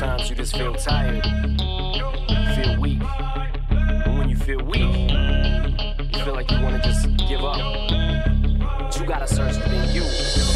Sometimes you just feel tired, you feel weak. And when you feel weak, you feel like you want to just give up. But you gotta search within you.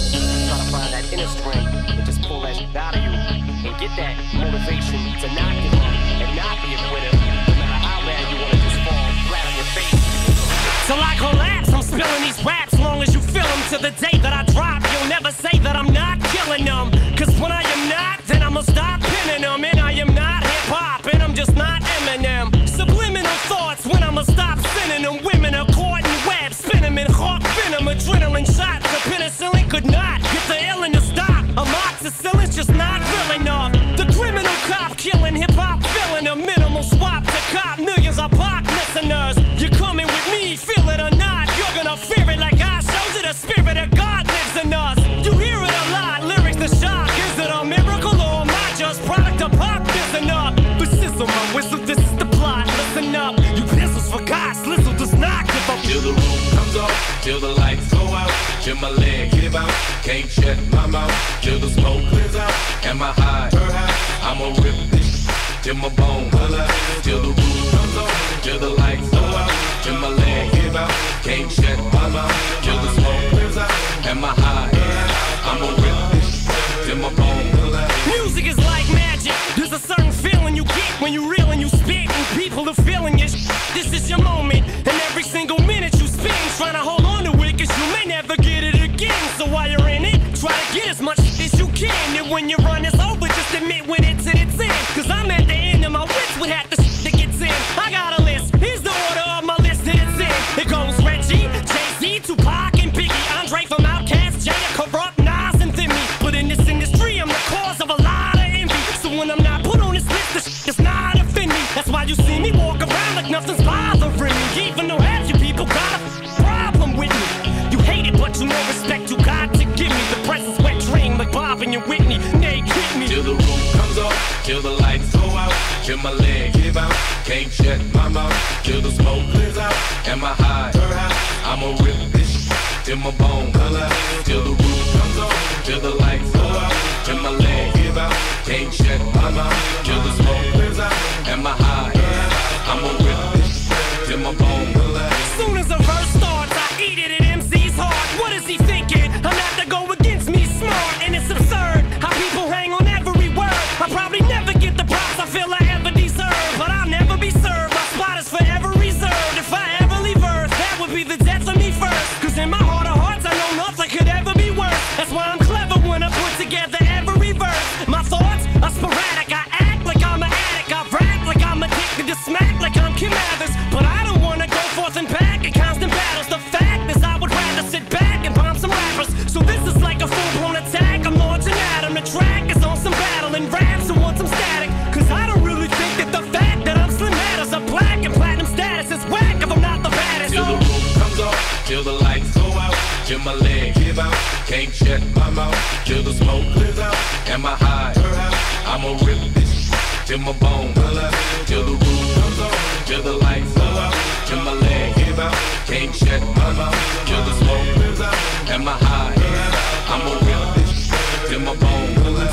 Try to find that inner strength and just pull that shit out of you. And get that motivation to not give up and not be a quitter. No matter how bad you want to just fall flat on your face. Till I collapse, I'm spilling these raps. Long as you feel them to the day that I drop, you'll never say that I'm not killing them. Cause when I am not, then I'ma stop pinning them. And I am not hip-hop, and I'm just not Eminem. Subliminal thoughts when I'ma stop sending them. Women are caught in web, spin them in hawk venom. Adrenaline shots, the penicillin could not get the illin to stop. Amoxicillin's just not real enough. The criminal cop killing hip-hop, filling a minimal swap to cop. Millions of pop listeners, you're coming with me, feel it or not. You're gonna fear it like I showed you. The spirit of God lives in us. You hear it a lot, lyrics to shock. Is it a miracle or am I just product of pop? Listen up, but sizzle my whistle, this is the plot. Listen up, you pistols for God, Slizzle does not give up. Till the roof comes off, till the lights go out, till my leg give out, can't shut my mouth, till the smoke clears out, and my high, I'ma rip this till my bone holler, till the roof comes off, till the lights go out, till my leg give out, can't shut my mouth, till the smoke clears out, and my high, I'ma rip this till my bone holler. Music is like magic. There's a certain feeling you get when you reel and you spit, and people are feeling it. This is your moment, and every single minute you spend trying to hold on to it, cause you may never get it again. So while you're in it, try to get as much as you can. And when your run is over, just admit when it's in its end. Cause I'm at the end of my wits with half the shit that gets in. I got a list, here's the order of my list that it's in. It goes Reggie, Jay-Z, Tupac, and Biggie, Andre from Outkast, Jay, Corrupt, Nas, and Thimmy. But in this industry, I'm the cause of a lot of envy. So when I'm not put on this list, the shit does not offend me. That's why you see me walk around like nothing's bothering me. Even though half you people got a problem with me. You hate it, but you know respect you got to give me. The presence wet dream like Bob and your Whitney. They kick me. Till the roof comes off, till the lights go out, till my leg give out, can't shut my mouth, till the smoke clears out, and my high, I'ma rip this till my bone holler, till the roof comes off, till the lights go out, till my leg give out, can't shut my mouth, till the smoke clears out, and my high, I'ma rip this till my bone holler. Soon as a verse starts, I eat it at MC's heart. What is he thinking? I'm not to go against me smart, and it's absurd how people hang on every word. I probably never get the props I feel I ever deserve, but I'll never be served. My spot is forever reserved. If I ever leave Earth, that would be the death of me first. Cause in my heart of hearts, I know nothing could ever be worse. That's why I'm clever when I put together every verse. My thoughts are sporadic. I act like I'm an addict. I rap like I'm addicted to smack like I'm Kim Mathers. But I don't wanna go forth and back in constant battles. The fact is I would rather sit back and bomb some rappers. So this is like a full-blown attack. I'm launching at 'em. The track is on some battle and raps and want some static. Cause I don't really think that the fact that I'm slim matters. A black and platinum status is whack if I'm not the baddest. Till the roof comes off, till the lights go out, till my leg give out, can't shut my mouth, till the smoke clears out, and my high, I'ma rip this till my bone holler, till the roof comes off, till the lights go out, till my leg give out, can't shut my mouth, till the smoke clears out, and my high, I'ma rip this till my bone holler,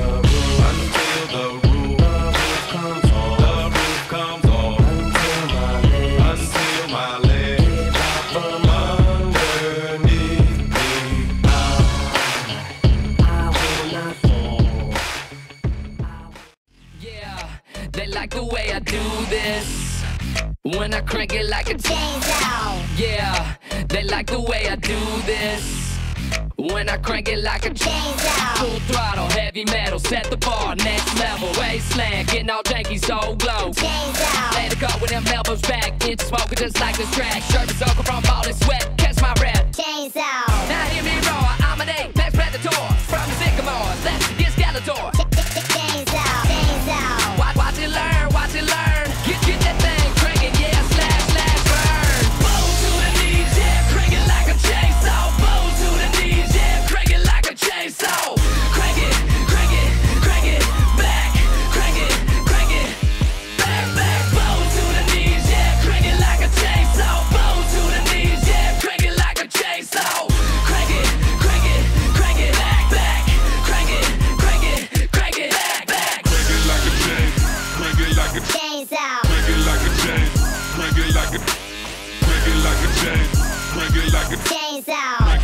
until the roof comes off, the roof comes off, until my leg from underneath me. I will not fall. Yeah, they like the way I do this. When I crank it like a chainsaw. Yeah, they like the way I do this. When I crank it like a chainsaw. Full throttle, heavy metal, set the bar, next level. Wasteland, getting all janky, so glow. Chainsaw. Let it go with them elbows back. It's smoking just like this track. Shirt is over from all this sweat. Catch my breath. Chainsaw. Now hear me roar. I'm an apex predator. From the sycamore, let's get Gaylord. Chainsaw. Chainsaw. Watch it learn, watch it learn. Get that thing cranking, yeah, slash, slash, burn. Bow to the knees, yeah, crank it like a chainsaw. Bow to the knees, yeah, crank it like a chainsaw. Crank it, crank it, crank it, back, crank it, back, back. Bow to the knees, yeah, crank it like a chainsaw. Bow to the knees, yeah, crank it like a chainsaw.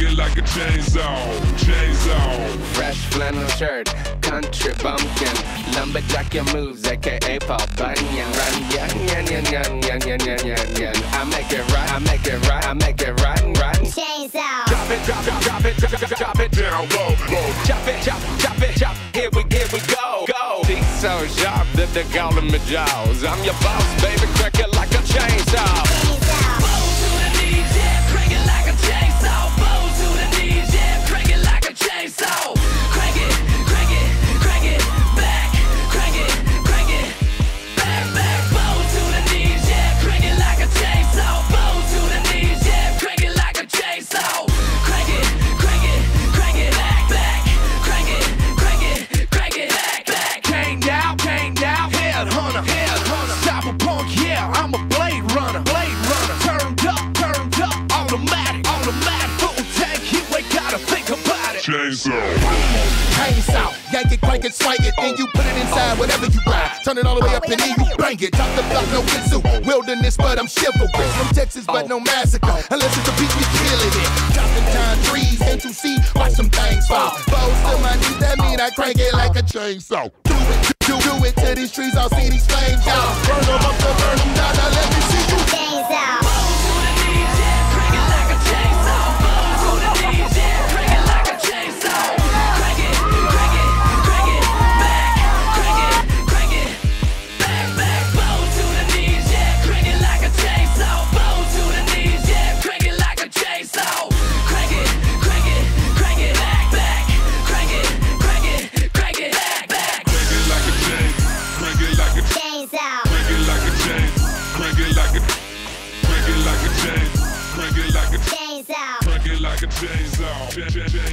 it like a chainsaw, chainsaw. Fresh flannel shirt, country bumpkin, lumberjack your moves, aka Paul Bunyan. Run, yan, yan, yan, yan, yan, yan, yan, yan, yan. I make it right, I make it right, I make it run, run. Chainsaw. Drop it, drop it, drop it, drop it, drop it down low, low. Chop it, chop, chop it, chop. Here we go, go. Teeth so sharp that they're calling me Jaws. I'm your boss, baby, crack it like a chainsaw. Chainsaw. Bow to the knees, yeah, crank it like a chainsaw. Bow to the knees, yeah, crank it like a chainsaw. Crank it, crank it, crank it, back, crank it, back, back. Bow to the knees, yeah, crank it like a chainsaw. Bow to the knees, yeah, crank it like a chainsaw. Crank it, back, back, crank it, back. Came down, headhunter, cyberpunk, yeah, I'm a blade runner, turned up, automatic, full tank, you ain't gotta think about it. Chainsaw, yank it, crank it, swing it, then you put it inside whatever you ride. Turn it all the way up and then you bang it. Top the block, no kizoo, wilderness, but I'm chivalrous. From Texas, but no massacre, unless it's a beat, we killing it. Chopping time trees, can't you see? Watch some things fall. Bows to my knees, that mean I crank it like a chainsaw. Do it to these trees, I'll see these flames, y'all. Burn them up, to burn them down, now let me see you. Chainsaw. Bow to the knees, yeah, crank it like a chainsaw. Bow to the knees, yeah, crank it like a chainsaw. Crank it, back, crank it, back. Bow to the knees, yeah, crank it like a chainsaw. Bow to the knees, yeah, crank it like a chainsaw. Crank it, back, crank it, back. Crank it like a chain, crank it like a Chainsaw. crank it like a chain, crank it like a crank it like a chain, crank it like a Chainsaw. crank it like a chainsaw.